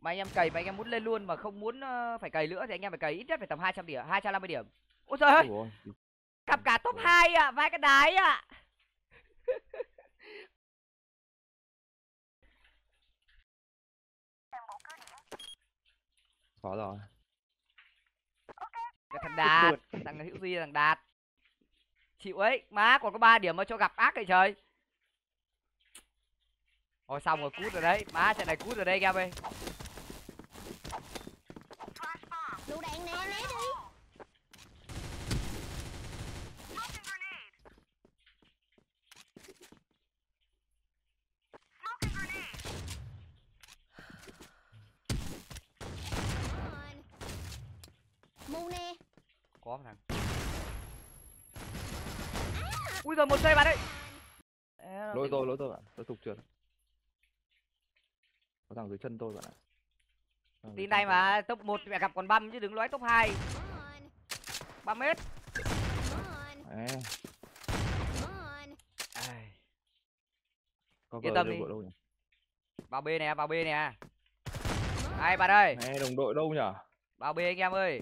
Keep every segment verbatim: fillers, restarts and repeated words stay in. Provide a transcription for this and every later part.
Mà anh em cày mà anh em muốn lên luôn mà không muốn uh, phải cày nữa thì anh em phải cày ít nhất phải tầm hai trăm điểm, hai trăm năm mươi điểm. Ôi trời ơi. Cặp cả top hai ạ, à, vai cái đái ạ. À. Khó rồi. Cái thằng Đạt, thằng Hữu Duy, thằng Đạt. Chịu ấy, má còn có ba điểm mà cho gặp ác vậy trời. Thôi xong rồi, cút rồi đấy, má trận này cút rồi đây anh em ơi. Lựu đạn nè, né đi. Mu nè. Có thằng. Ui rồi một giây bạn ơi. Lỗi tôi, lỗi tôi bạn, tôi tục trượt. Có thằng dưới chân tôi bạn ạ. Tin này mà top một mẹ gặp còn băm chứ đừng nói top hai. Băm hết. À. Có Yên tâm đi. đâu nhỉ? Vào B nè, vào B nè. Hai bạn ơi. Nè, đồng đội đâu nhỉ? Vào B anh em ơi.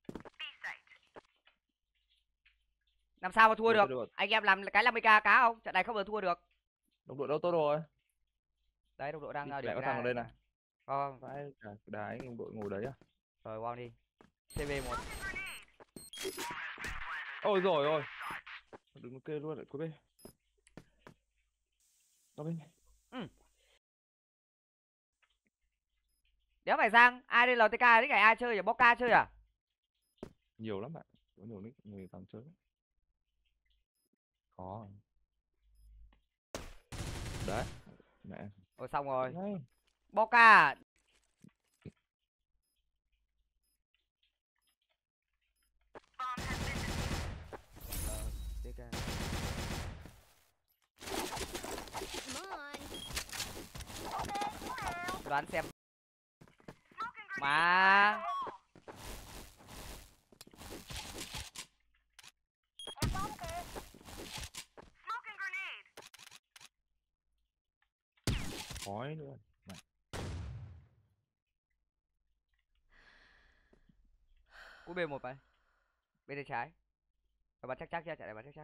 Làm sao mà thua được? được? Anh em làm cái năm mươi k cá không? Trận này không được thua được. Đồng đội đâu tốt rồi. Đấy, đồng đội đang điểm có thằng ở đây này. Ờ. Vãi cả đá đồng đội ngồi đấy à? Rồi wow đi. xê vê một. Ôi rồi ôi. Đừng kê luôn lại cuối bên. Đâu bên. Ừ. Đéo phải Giang, ai đây lờ tê ca đấy ngày ai chơi à? Boca chơi à? Nhiều lắm bạn. Có nhiều nick người toàn chơi. Có. Đấy. Mẹ. Rồi xong rồi. Đấy. Boca. Đoán xem. Mà Khói nữa. cú B một vậy. Bên tay trái. Phải bắn chắc chắc chưa? Chạy này bắn chắc chắc.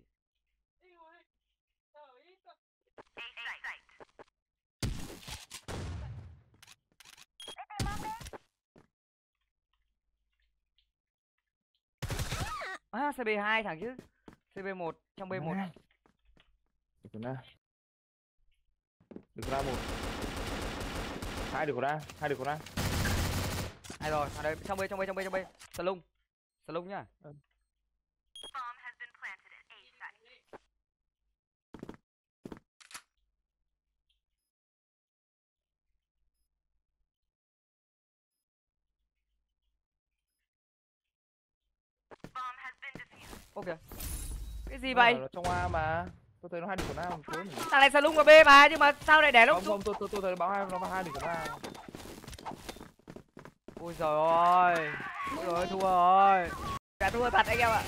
À, xê bê hai thằng chứ. xê bê một trong B một. Được ra. Được ra một. Hai được ra, hai được ra. Hai rồi, ở đây trong B trong B trong B trong B. Salung. Salung nhá. Ừ. Ok. Cái gì vậy? Nó trong A mà. Tôi thấy nó hai được của A một cuối. Thằng này Salung vào B mà nhưng mà sao lại để lúc không, không, tôi tôi tôi thấy báo hai nó vào hai được của A. Ôi giời ơi. Ôi giời ơi, thua rồi. Đã thua thật anh em ạ.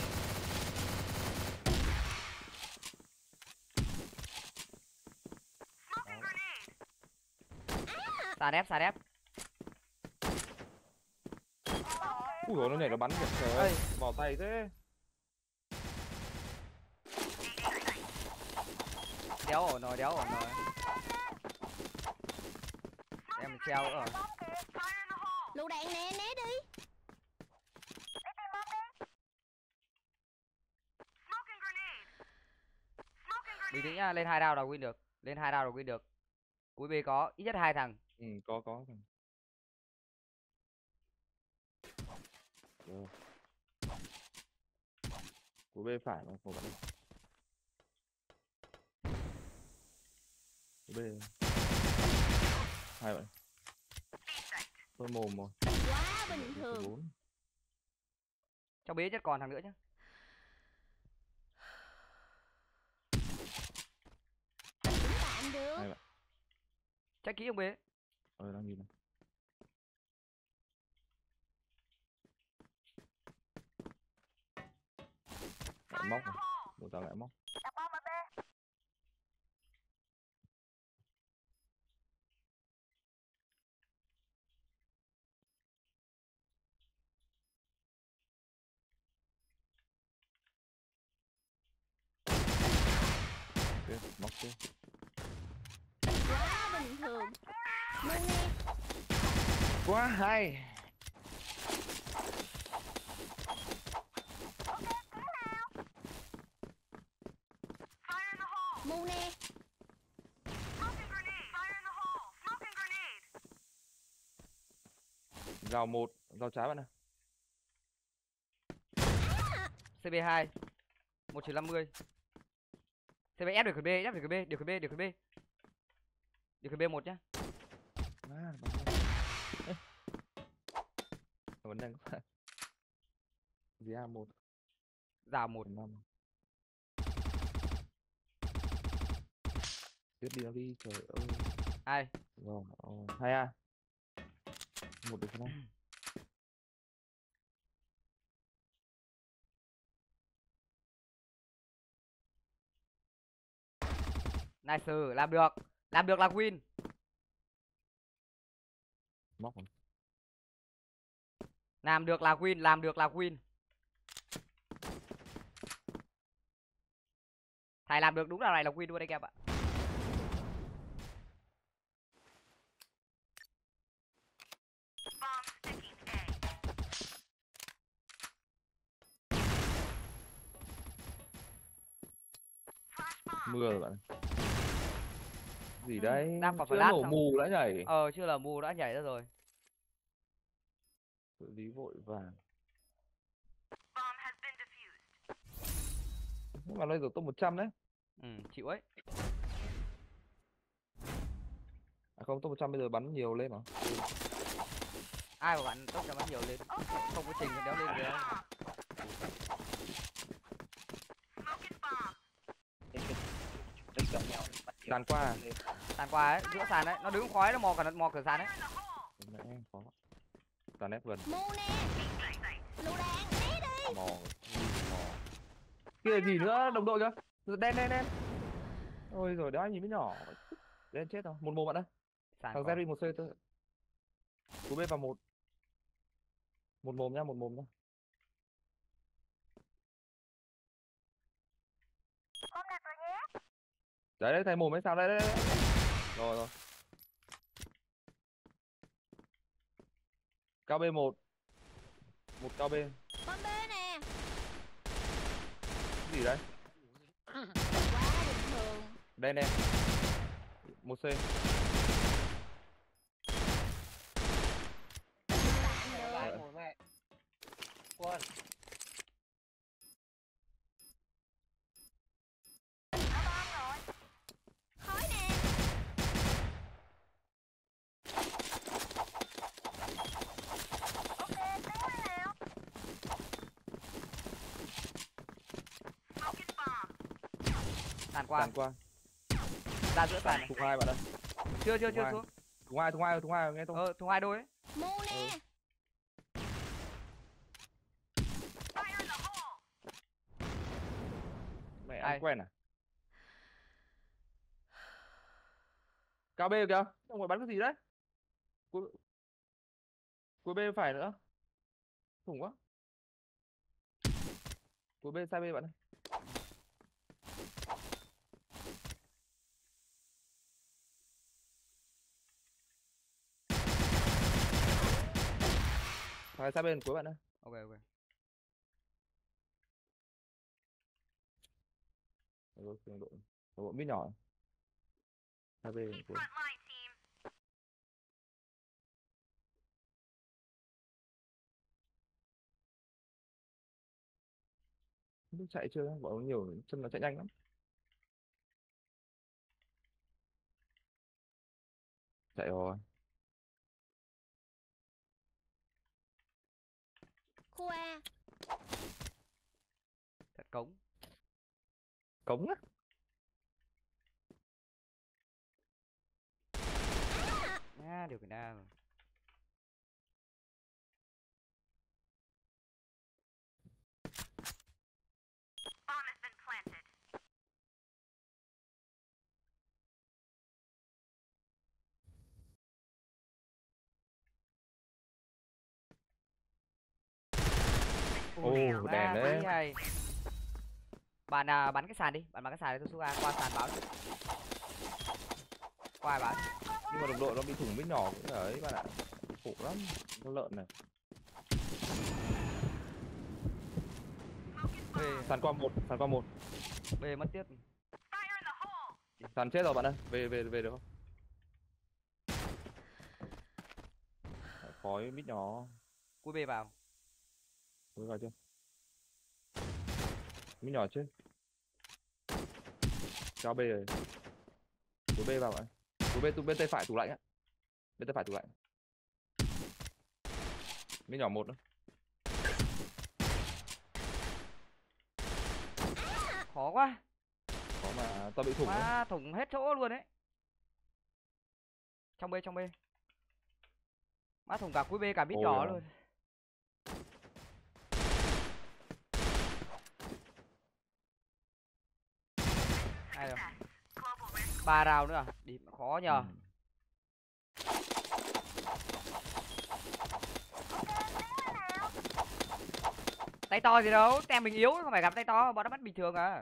Xà đép, xà đép. Ui dồi, nó nhảy nó bắn kìa. Trời ơi, vào tay thế. Đéo ổn rồi, đéo ổn rồi. Em treo nữa rồi. Lựu đạn nè, né đi. Bình tĩnh nhá, lên hai round là win được. Lên hai round là win được. Cuối B có ít nhất hai thằng. Ừ, có có thằng. Rồi. Cuối B phải mà, không phải. Cuối B. Hai bạn. Tôi mồm rồi. Quá bình thường. Trong B nhất còn thằng nữa chứ. Tạm được. Hai bạn. Check kỹ trong B. Ờ, đang nhìn này. Lại móc này. Bộ tao lại móc. Quá bình thường. Mu nè. Quá hay. Mu nè. Rào một, rào trái bạn ơi. xê bê hai. một trừ năm mươi. xê bê ép được cái B, ép được cái B, được cái B, được cái B. Được cái B một nhá. À, vẫn đang có gì a một Rào một. năm. Tiếp đi nó đi, trời ơi. Hai. Rồi, hai a. Một được không? Nice, làm được. Làm được là win. Móc rồi. Làm được là win, làm được là win. Thầy làm được đúng là này là win luôn đấy các bạn. Mưa rồi bạn. Gì đấy? Đang còn Chưa flash nổ xong. mù đã nhảy. Ờ chưa là mù đã nhảy ra rồi. Xử lý vội vàng. Nhưng mà bây giờ top một trăm đấy. Ừ, chịu ấy. À không, top một trăm bây giờ bắn nhiều lên mà. Ai mà bạn tốt cho bắn nhiều lên. Không có trình thì đéo lên được. Tàn qua à? Tàn qua ấy, giữa sàn đấy, nó đứng khói nó mò cả mò cửa sàn đấy. Mẹ khó. Tàn ép gần. Mu nè. Lựu đạn né đi. Mò. Mò. Kia gì nữa, đồng đội kìa. Đen đen đen. Ôi rồi đó nhìn mới nhỏ. Đen chết rồi. Một một bạn ơi. Sàn Thằng còn. Jerry một C thôi. Cú B vào một. Một mồm nhá, một mồm nhá. Đấy đấy, thầy mồm hay sao đấy đấy. đấy. Rồi rồi. Cao B một. Một cao B. Con B nè. Gì đấy? Quá bình thường. Đen đen. Một C. Bạn được. Một mẹ. Quân. Khói nè. Tàn qua. Tàn qua. Ra giữa sàn này. Thùng hai bạn ơi. Chưa chưa Thùng chưa hai. xuống. Thùng hai, thùng hai, thùng hai nghe không? Ờ thùng hai đôi ấy. Mu nè. Mẹ Ai? ăn quen à? Cao B kìa. Ông phải bắn cái gì đấy? Cuối Cuối B phải nữa. Thủng quá. Cuối B sai B bạn ơi. Phải sai bên cuối bạn ơi. Ok ok. Rồi, cường độ. Cường độ mít nhỏ. Sai B cuối. Không biết chạy chưa, bọn nó nhiều chân nó chạy nhanh lắm. Chạy rồi. Khu A. Thật cống. Cống á. À, điều khiển A rồi. Ồ, đèn đấy. Hay. Bạn à, bắn cái sàn đi, bạn bắn cái sàn đi tôi xuống A qua sàn báo đi. Qua ai báo. Nhưng mà đồng đội nó bị thủng mít nhỏ cũng ấy bạn ạ. Khổ lắm, con lợn này. B, Sàn qua một, sàn qua một. B mất tiếp. Sàn chết rồi bạn ơi, về về về được không? Khói mít nhỏ. Cui B vào. Mới vào chưa? Mít nhỏ chết. Cho B rồi. Tủ B vào bạn. Tủ B, tủ bên tay phải tủ lạnh á. Bên tay phải tủ lạnh. Mít nhỏ một nữa. Khó quá. Có mà tao bị thủng đấy. Má thủng hết chỗ luôn đấy. Trong B trong B. Má thủng cả cui B cả mít Ôi nhỏ à. luôn. Hay rồi. Ba rào nữa à? Đi khó nhờ. Ừ. Tay to gì đâu, tem mình yếu không phải gặp tay to, bọn nó bắt bình thường à.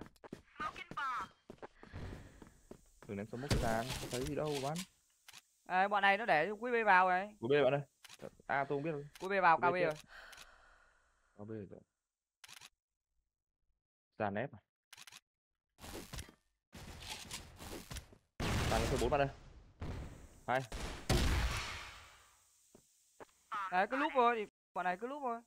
Đừng ném smoke sàn, không thấy gì đâu bắn. À, bọn này nó để quý B vào này. Của B bạn ơi. À tôi không biết đâu. Quý B vào Của cao B B chết. rồi. Cao B rồi. Sàn ép à. Sàn số bốn bạn ơi. Hai. Đấy cứ lúc rồi, bọn này cứ lúc rồi.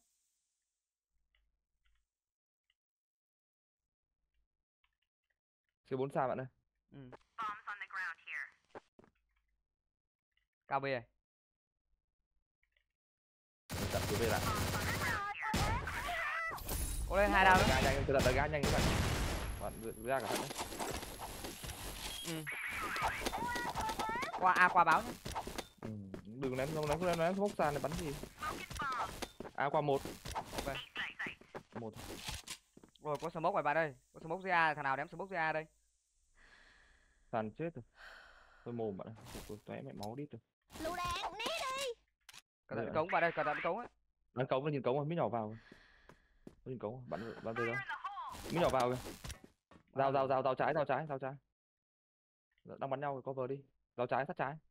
C bốn xa bạn ơi. Ừ. Cao B rồi. Chặn của B lại. Cố lên hai đao nữa. Gã nhanh, tôi đặt gã nhanh các bạn. Bạn ra cả thằng đấy. Ừ. Qua A qua báo nhé. Ừ. Đừng ném không ném không ném smoke sàn này bắn gì. A qua một. Ok. Một. Rồi có smoke ngoài bạn đây. Có smoke dưới A, thằng nào ném smoke dưới A đây. Sàn chết rồi. Tôi mồm bạn ơi. Tôi tóe mẹ máu đít rồi. Lựu đạn né đi. Cẩn thận cống vào đây, cẩn thận cống ấy. Bắn cống nó nhìn cống rồi, mít nhỏ vào. Nó nhìn cống, bắn bắn về đâu. Mít nhỏ vào kìa. Dao dao dao dao trái, dao trái, dao trái. Đang bắn nhau rồi, cover đi. Dao trái, sát trái.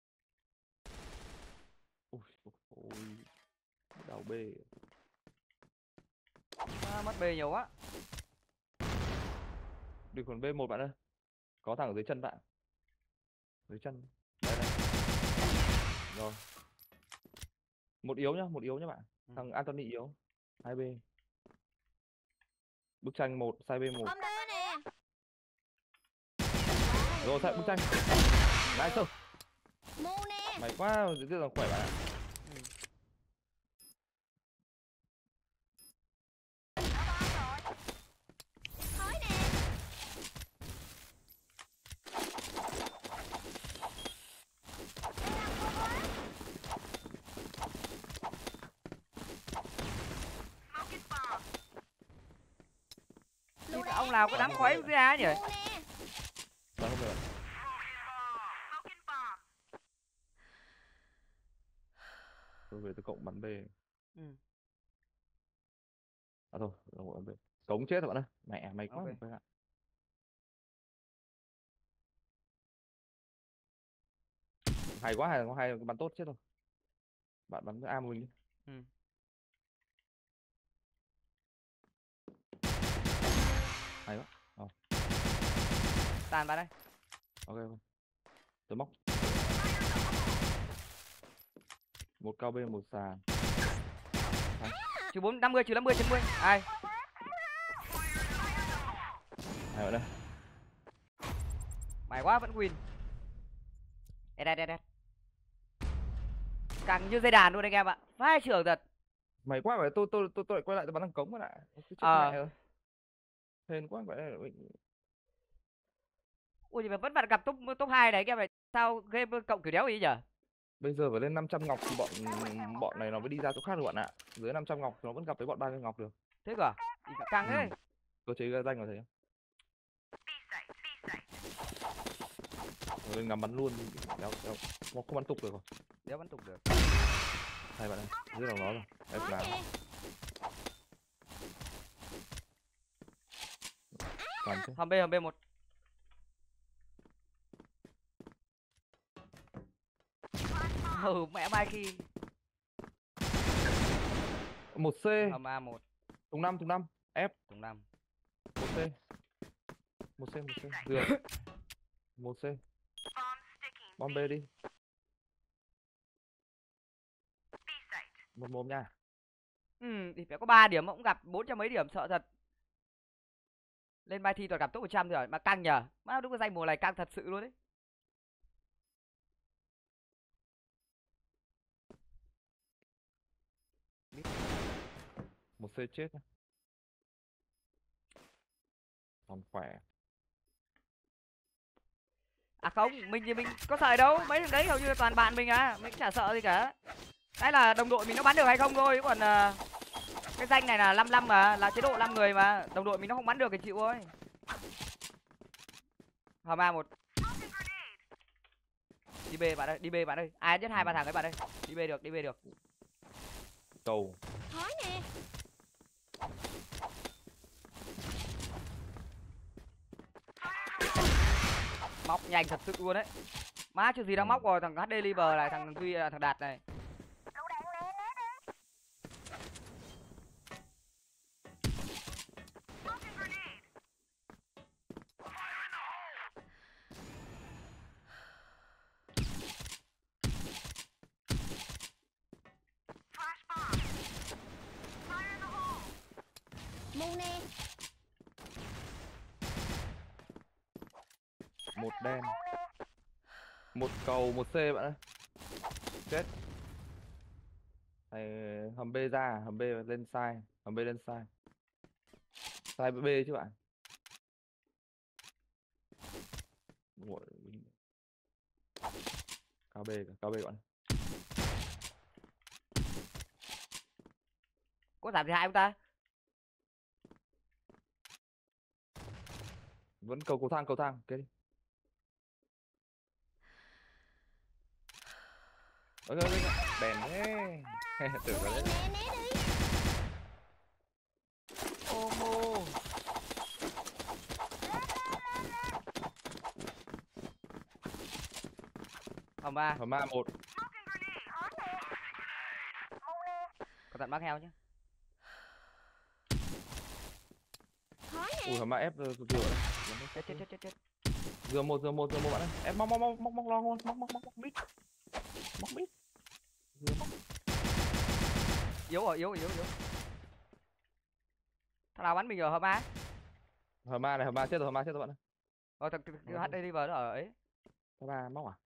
Ui, ôi. Đầu B. À, mất B nhiều quá. Đừng còn B một bạn ơi. Có thằng ở dưới chân bạn. Dưới chân. Đây đây. Rồi. Một yếu nhá, một yếu nhá bạn. Ừ. Thằng Anthony yếu. hai B. Bức tranh một, sai B một. Bom đê nè. Rồi sai bức tranh. Nice. Mu nè. Mày quá, rất là khỏe bạn ạ. Ừ. Khói nè. Thì ông nào có đám khói dưới A nhỉ? Mu nè. Đó không được. Tôi về tôi cộng bắn B. Ừ. À thôi, đồng bắn B. Cống chết rồi bạn ơi. Mẹ mày quá Ok. mày ạ. Hay quá, hay quá, hay bắn tốt chết rồi. Bạn bắn A một mình đi. Ừ. Hay quá. Ờ. Tàn bạn đây. Ok ok. Tôi móc. Một cao B, một sàn. Trừ bốn năm mươi trừ năm mươi trên mươi. Ai? Hay bạn ơi. Mày quá vẫn win. Đây đây đây đây. Càng như dây đàn luôn anh em ạ. Vai trưởng thật. Mày quá vậy, tôi tôi tôi tôi lại quay lại tôi bắn thằng cống bạn ạ. Cái chết Ờ. mẹ rồi. Hên quá vậy là mình. Ui mà vẫn bạn gặp top top hai này anh em này. Sao game cộng kiểu đéo gì nhỉ? Bây giờ phải lên năm trăm ngọc thì bọn bọn này nó mới đi ra chỗ khác được bạn ạ. Dưới năm trăm ngọc thì nó vẫn gặp với bọn ba mươi ngọc được. Thế cơ à? Thì căng Ừ. đấy. Cơ chế ra danh rồi thấy không? Rồi lên ngắm bắn luôn. Đéo, đéo. Không bắn tục được rồi. Đéo vẫn tục được. Hay bạn ơi. Dưới đầu nó rồi. Đấy Khói là. nè. Toàn chứ. Hầm B hầm B một. Ừ mẹ mai khi. Một C. Hầm A một. Tùng năm tùng năm. F. Tùng năm. Một C. Một C một C. Dừa. Một C. Bom B đi. Một một nha. Ừ thì phải có ba điểm mà cũng gặp bốn trăm mấy điểm sợ thật. Lên bài thi toàn gặp top một trăm rồi mà căng nhờ. Má đúng là danh mùa này căng thật sự luôn đấy. Một C chết. Còn khỏe. À không, mình thì mình có sợ đâu, mấy thằng đấy hầu như là toàn bạn mình à, mình cũng chả sợ gì cả. Cái là đồng đội mình nó bắn được hay không thôi, còn uh, cái danh này là năm năm mà, là chế độ năm người mà, đồng đội mình nó không bắn được thì chịu thôi. Hầm A một. Đi B bạn ơi, đi B bạn ơi. Ai giết hai ba thằng ấy bạn ơi. Đi B được, đi B được. Cầu. Khói nè. Móc nhanh thật sự luôn đấy. Má chuyện gì đang móc rồi, thằng hát đê Liver này, thằng Duy thằng Đạt này. Mu nè. Một đen. Một cầu một C bạn ơi. Chết. Này, hầm B ra, hầm B lên sai, hầm B lên sai. Sai B chứ bạn. Ủa, cao B, cao B bạn. Có giảm thì hai không ta? Vẫn cầu cầu thang cầu thang, cái đi. Ok ok đèn thế. Tưởng Lựu rồi đạn đấy. nè, né đi. Omo. Hầm A. Hầm A một. Có tận mắc heo nhá. Khói nè. Ui hầm A F rồi dừa đấy. Chết chết chết chết chết. Dừa một dừa một dừa một bạn ơi. Em móc móc móc móc móc long luôn, móc móc móc móc mít. Móc mít. Dừa móc. Yếu rồi, yếu yếu yếu. Thằng nào bắn mình ở hầm A? Hầm A này, hầm A chết rồi, hầm A chết rồi bạn ơi. Ờ thằng cái hát đê Liver nó ở ấy. Hầm A móc à?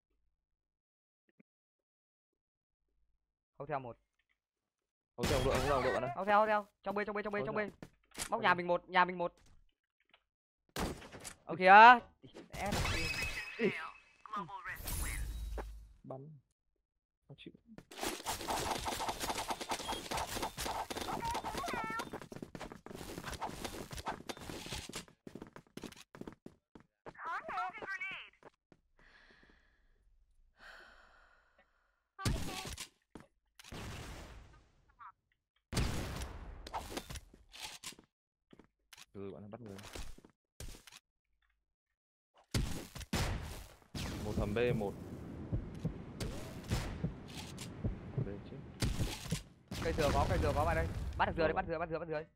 Không theo một. Không theo đội, không theo đội bạn ơi. Không theo, không theo. Trong B trong B trong B trong B. Móc nhà mình một, nhà mình một. Ở kìa. Em. Bắn. Không chịu. Ừ bạn ơi, bắt người. Một hầm B một. B chứ. Cây dừa có, cây dừa có bạn ơi. Bắt được dừa đấy, bắt dừa, bắt dừa, bắt dừa.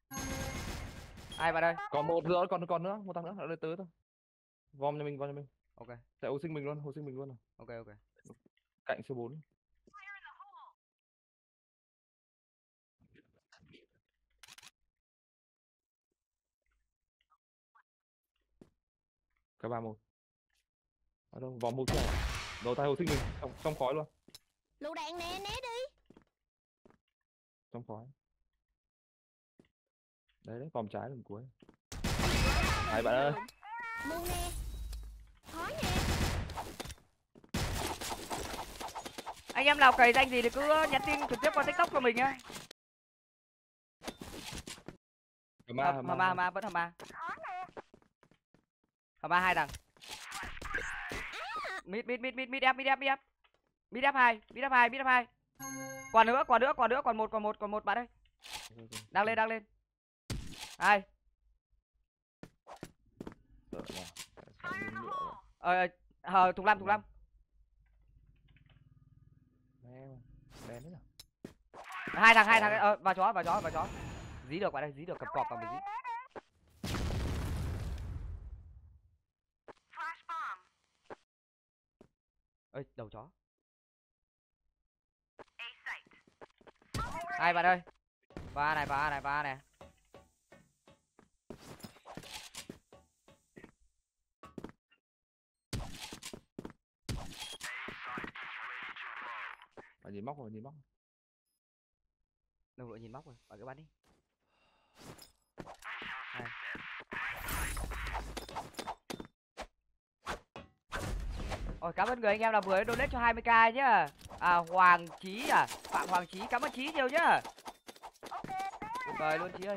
Ai bạn ơi? Còn một nữa, còn còn nữa, một thằng nữa, ở tới thôi. Vom cho mình, vom cho mình. Ok. Sẽ ô sinh mình luôn, ô sinh mình luôn rồi. Ok ok. Cạnh số bốn. Cái ba một. Ở đâu? Vòng một theo. Đầu tay hồ sinh mình trong, trong khói luôn. Lựu đạn nè, né đi. Trong khói. Đấy đấy, vòng trái lần cuối. Hai bạn ơi. Mu nè. Khói nè. Anh em nào cày danh gì thì cứ nhắn tin trực tiếp qua TikTok của mình nhá. Hầm A, Hầm A, hầm A, vẫn hầm A. Hầm A hai thằng. Mid mid mid mid mid ép mid ép mid ép. Mid ép hai, mid ép hai, mid ép hai. Còn nữa, còn nữa, còn nữa, còn một, còn một, còn một bạn ơi. Đang lên, đang lên. Hai. nhỉ. Sao như ngựa vậy? Ờ ờ Thục Lam, Thục Lam. Đen, đen thế nào? Hai thằng, hai Chó thằng ờ vào chó, vào chó, vào chó. Dí được bạn đây, dí được cầm cọp vào mình dí. Ơi, đầu chó. Hai bạn ơi. Ba này, ba này, ba này. Bạn nhìn móc rồi, nhìn móc. Đồng đội nhìn móc rồi, bạn cứ bắn đi. Này. Ôi cảm ơn người anh em là vừa donate cho hai mươi k nhá. À Hoàng Chí à, Phạm Hoàng Chí, cảm ơn Chí nhiều nhá. Tuyệt vời luôn Chí ơi.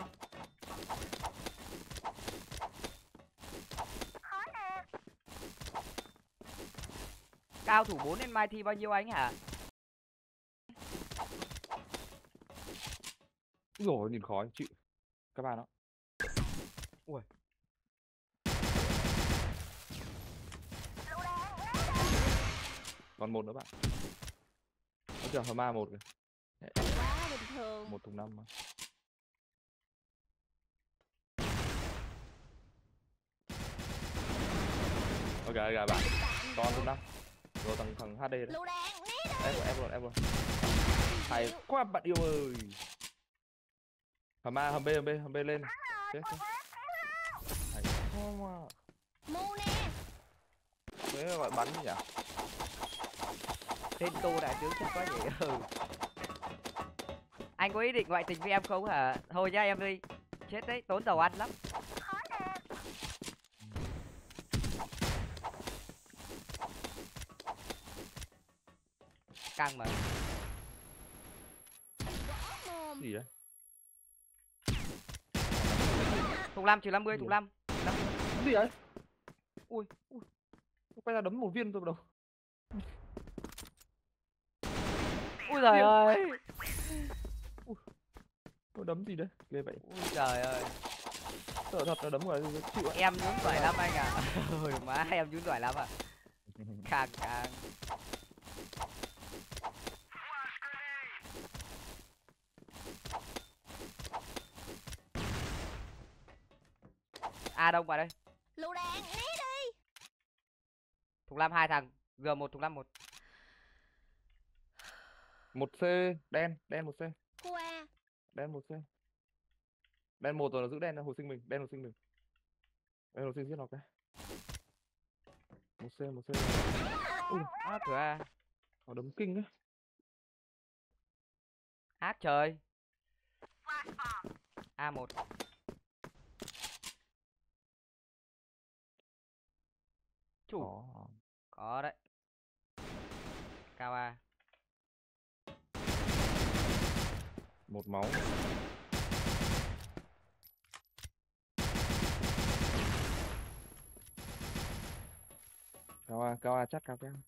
Cao thủ bốn lên mai thi bao nhiêu anh hả? Rồi nhìn khói chịu. Các bạn đó. Ui. Còn một nữa bạn. Nó chờ hầm A một kìa. Quá bình thường. Một thùng năm mà. Ok ok bạn. Còn thùng năm. Rồi thằng thằng hát đê đấy. Lựu đạn, né đi. Em rồi, em rồi, em rồi. Hay quá bạn yêu ơi. Hầm A, hầm B, hầm B, hầm B lên. Chết chết. Hay quá mà. Mu nè. Thế gọi bắn nhỉ? Tên Tô đại tướng chắc quá nhỉ. Ừ. Anh có ý định ngoại tình với em không hả? Thôi nhá em đi. Chết đấy, tốn dầu ăn lắm. Căng mà. Mồm. Gì đấy? Thục Lam trừ năm mươi, Thục Lam. Gì đấy? Ui, ui. Quay ra đấm một viên thôi đâu. Ui giời ơi. Nó đấm gì đấy? Ghê vậy. Ui trời ơi. Sợ thật nó đấm rồi chịu ạ. Em nhún giỏi lắm anh ạ. Ôi má em nhún giỏi lắm ạ. Càng càng. A đông vào đây. Lựu đạn, né đi. Thục Lam hai thằng, G một Thục Lam một. Một C, đen, đen một C. Khu A. Đen một C. Đen một rồi nó giữ đen nó hồi sinh mình, đen hồi sinh mình. Đen hồi sinh giết nó cái. Một C, một C. Ui, Á cửa A. nó đấm kinh ấy. Hát trời. A một. Chủ. Có. Có đấy. Cao A. Một máu. Cao A, cao A chắc cao kém.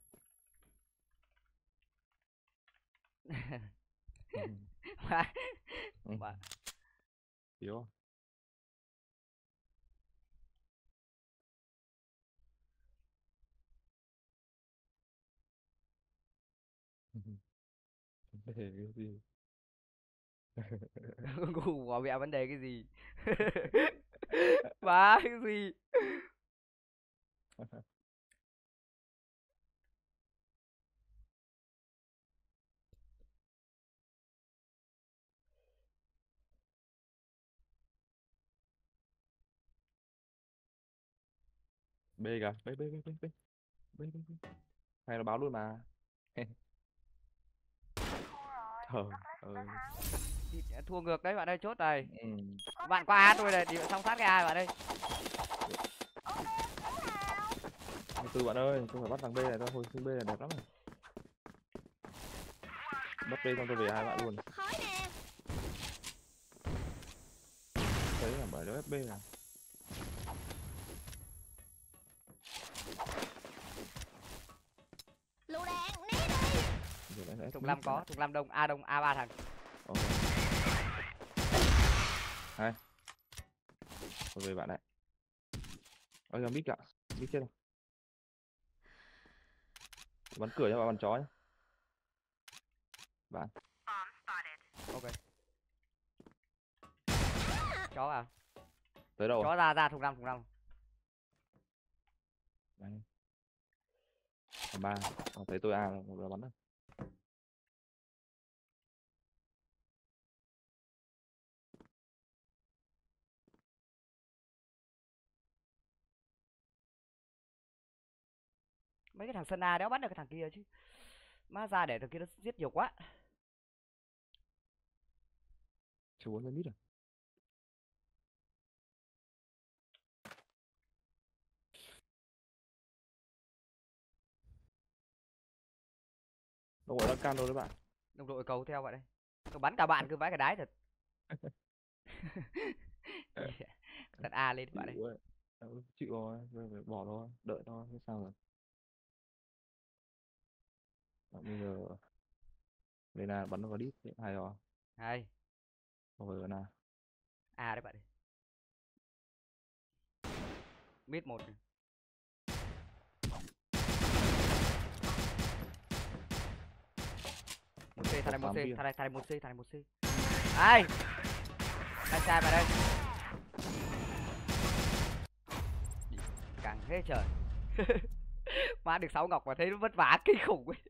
Má. Ừ. Bà. Yếu. Vấn đề cái gì? Ngủ bỏ mẹ vấn đề cái gì? Má cái gì? B kìa, B B B B B B B B. Hay nó báo luôn mà. Trời ơi. Thì thua ngược đấy bạn ơi, chốt này. Ừ. Bạn qua A tôi này, đi xong sát cái A bạn ơi. Từ bạn ơi, tôi phải bắt thằng B này, tôi hồi sinh B này đẹp lắm rồi. Bắt B xong tôi về hai bạn luôn. Khói nè. Đấy là bởi nó ép B à. Lựu đạn, né đi. Thục Lam có, Thục Lam đông, A đông, A ba thằng. Ok. Hai. Tôi về bạn đấy. Ôi giờ mít ạ. Mít chết rồi. Bắn cửa cho bạn bắn chó nhé. Bạn. Ok. Chó vào. Tới đâu? Chó ra ra thùng năm thùng năm. Đấy. Ba. Ờ, thấy tôi A rồi bắn rồi. Mấy cái thằng sân A đéo bắt được cái thằng kia chứ. Má ra để thằng kia nó giết nhiều quá. Chưa bốn lên mít rồi. Đâu gọi là can đâu đấy bạn. Đồng đội cầu theo vậy đây. Tôi bắn cả bạn cứ vãi cả đái thật. Đặt A lên bạn đây. Chịu ấy. Ừ, chịu rồi, rồi phải bỏ thôi, đợi thôi, thế sao rồi. Đó, bây giờ đây là bắn nó vào đít, hay rồi. Hay. Rồi nào. A đấy bạn đây. Mid một. Một C, thằng này một C, thằng này thằng này một C, thằng này một C. Ai? Sai sai vào đây. Càng thế trời. Má được sáu ngọc mà thấy nó vất vả kinh khủng ấy.